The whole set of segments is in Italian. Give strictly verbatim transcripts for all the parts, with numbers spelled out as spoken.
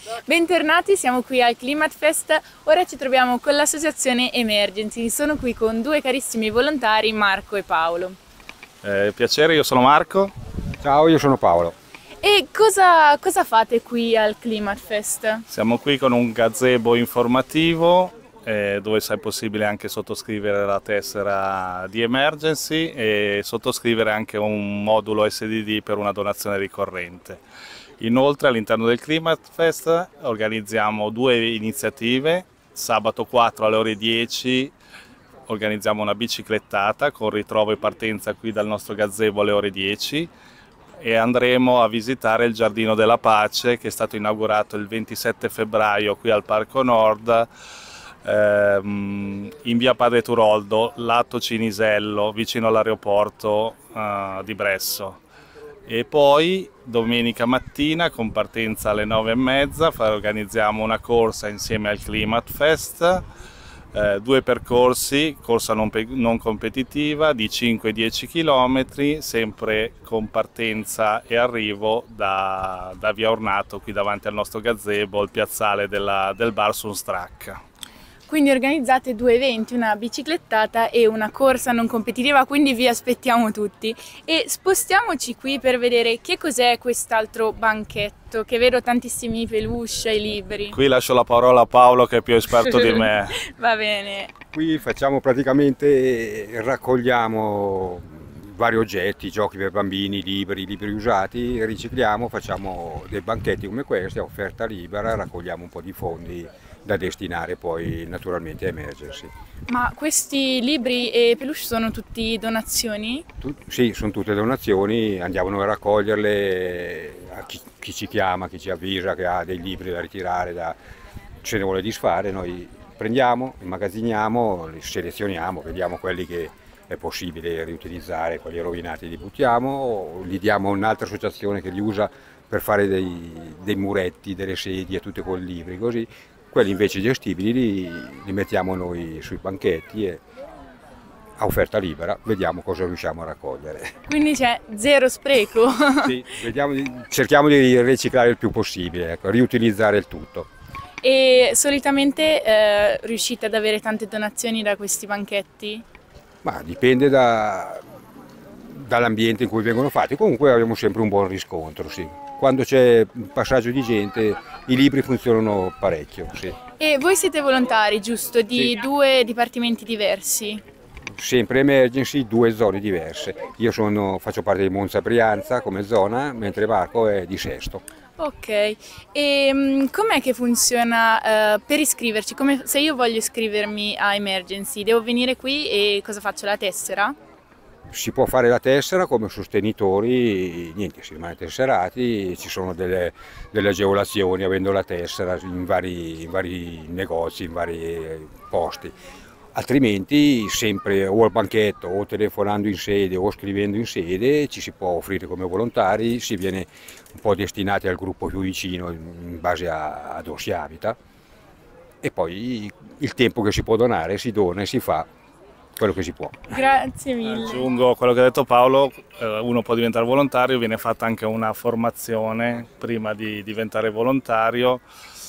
Bentornati, siamo qui al Klimatfest, ora ci troviamo con l'associazione Emergency, sono qui con due carissimi volontari, Marco e Paolo. Eh, piacere, io sono Marco. Ciao, io sono Paolo. E cosa, cosa fate qui al Klimatfest? Siamo qui con un gazebo informativo eh, dove è possibile anche sottoscrivere la tessera di Emergency e sottoscrivere anche un modulo S D D per una donazione ricorrente. Inoltre all'interno del Klimatfest organizziamo due iniziative. Sabato quattro alle ore dieci organizziamo una biciclettata con ritrovo e partenza qui dal nostro gazebo alle ore dieci e andremo a visitare il Giardino della Pace che è stato inaugurato il ventisette febbraio qui al Parco Nord ehm, in via Padre Turoldo, lato Cinisello, vicino all'aeroporto eh, di Bresso. E poi domenica mattina con partenza alle nove e mezza organizziamo una corsa insieme al Klimatfest, eh, due percorsi, corsa non, non competitiva di cinque dieci chilometri, sempre con partenza e arrivo da, da via Ornato, qui davanti al nostro gazebo, il piazzale della, del bar Sunstrack. Quindi organizzate due eventi, una biciclettata e una corsa non competitiva, quindi vi aspettiamo tutti. E spostiamoci qui per vedere che cos'è quest'altro banchetto, che vedo tantissimi peluche e libri. Qui lascio la parola a Paolo che è più esperto di me. Va bene. Qui facciamo praticamente, raccogliamo vari oggetti, giochi per bambini, libri, libri usati, ricicliamo, facciamo dei banchetti come questi a offerta libera, raccogliamo un po' di fondi da destinare poi naturalmente a Emergency. Ma questi libri e peluche sono tutti donazioni? Tu, sì, sono tutte donazioni, andiamo noi a raccoglierle a chi, chi ci chiama, chi ci avvisa che ha dei libri da ritirare, da, ce ne vuole disfare, noi prendiamo, immagazziniamo, li selezioniamo, vediamo quelli che è possibile riutilizzare, quelli rovinati li buttiamo, li diamo a un'altra associazione che li usa per fare dei, dei muretti, delle sedie, tutte con libri, così. Quelli invece gestibili li, li mettiamo noi sui banchetti e a offerta libera vediamo cosa riusciamo a raccogliere. Quindi c'è zero spreco? Sì, vediamo, cerchiamo di riciclare il più possibile, ecco, riutilizzare il tutto. E solitamente eh, riuscite ad avere tante donazioni da questi banchetti? Ma dipende da, dall'ambiente in cui vengono fatti, comunque abbiamo sempre un buon riscontro, sì. Quando c'è un passaggio di gente i libri funzionano parecchio. Sì. E voi siete volontari, giusto, di sì. due dipartimenti diversi? Sempre Emergency, due zone diverse. Io sono, faccio parte di Monza Brianza come zona, mentre Marco è di Sesto. Ok, e um, com'è che funziona uh, per iscriverci? Come, se io voglio iscrivermi a Emergency, devo venire qui e cosa faccio, la tessera? Si può fare la tessera come sostenitori, niente, si rimane tesserati, ci sono delle, delle agevolazioni avendo la tessera in vari, in vari negozi, in vari posti. Altrimenti sempre o al banchetto o telefonando in sede o scrivendo in sede ci si può offrire come volontari, si viene un po' destinati al gruppo più vicino in base a, a dove si abita e poi il tempo che si può donare si dona e si fa quello che si può. Grazie mille. Aggiungo quello che ha detto Paolo, uno può diventare volontario, viene fatta anche una formazione prima di diventare volontario,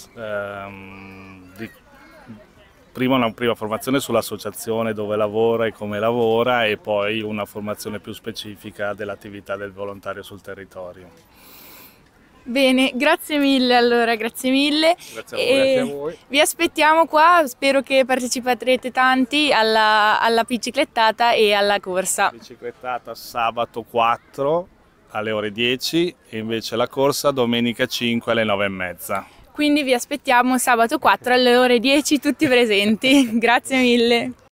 ehm, di, prima una prima formazione sull'associazione dove lavora e come lavora e poi una formazione più specifica dell'attività del volontario sul territorio. Bene, grazie mille allora, grazie mille. Grazie a voi. Grazie a voi. Vi aspettiamo qua, spero che parteciperete tanti alla, alla biciclettata e alla corsa. Biciclettata sabato quattro alle ore dieci e invece la corsa domenica cinque alle nove e mezza. Quindi vi aspettiamo sabato quattro alle ore dieci tutti presenti. Grazie mille.